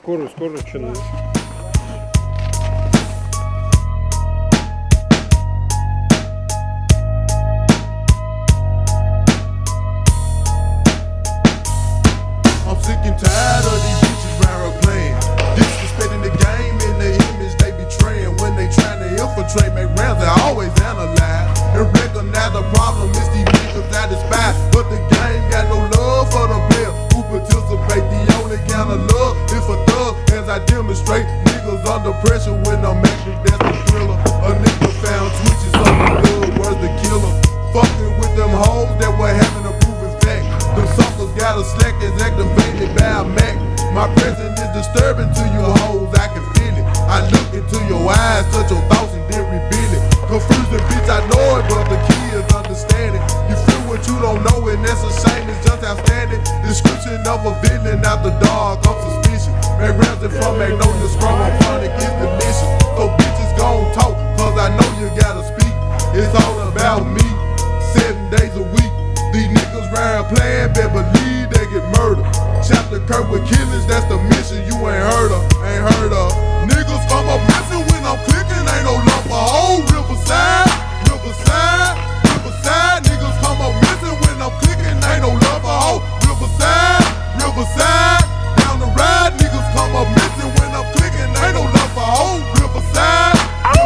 Скоро что-то. I'm sick and tired of these bitches round here playing, disrespecting the game and the image they betraying. When they trying to infiltrate, make rounds, they always analyze and recognize the problem. It's these niggas I despise, but the game got no love for the player who participate. The only kind of love is for thugs, as I demonstrate. Niggas under pressure when I'm acting, that's the thriller. A nigga found switches on the hood, where's the killer? Fucking with them hoes that were having a proven fact. Them suckers got a slack that's activated by a Mac. My presence is disturbing to you hoes, I can feel it. I look into your eyes, touch your thoughts and then reveal it. Confusing bitch, I know it, but the key is understanding. You feel what you don't know and that's a shame, it's just outstanding. Description of a villain out the dark, I'm suspicious. Man, rounding from Magnolia, strong on chronic is the mission. So bitches gon' talk, cause I know you gotta speak. It's all about me, 7 days a week. These niggas round playing, better believe they get murdered. Chapter Kirk with killings, that's the mission you ain't heard of. Niggas come up missing when I'm clicking, ain't no love for whole Riverside. Niggas come up missing when I'm clicking, ain't no love for whole Riverside. Down the ride, niggas come up missing when I'm clicking, ain't no love for whole Riverside.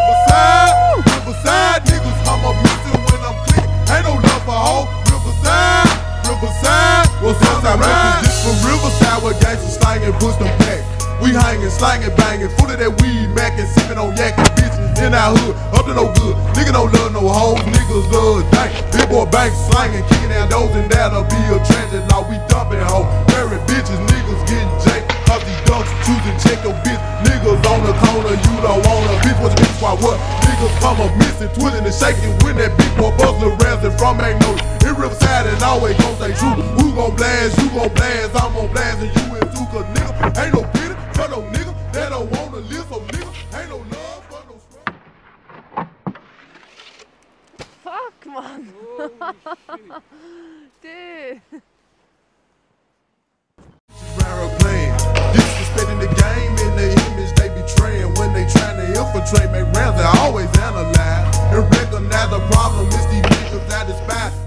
Niggas come up missing when I'm clicking, ain't no love for whole Riverside. Well, since I ride this from Riverside where gangsters slanging, push them back. We hanging, slanging, banging, full of that weed, macking, sipping on yakking bitches in our hood, up to no good. Nigga don't love no hoes, niggas love dank. Big boy bank slanging, kicking down doors, and that'll be a transit law. We dumping hoes, married bitches, niggas getting jaked. Cause these dunks choosing check your bitch. Niggas on the corner, you don't want a bitch. What's the bitch? Why what? Niggas come up missing, twirling and shaking when that big boy buzzing razzing from Magnolia. In Riverside and always gon' stay true. Who gon' blast? You gon' blast? I'm gon' blast and you will too. Cause nigga ain't no pity for no nigga that don't wanna live. So nigga ain't no love for no struggle. Fuck, man. Dude. Playing, disrespecting the game and the image they betraying. When they trying to infiltrate, make rounds, they always analyze and recognize the problem. It's these niggas I despise.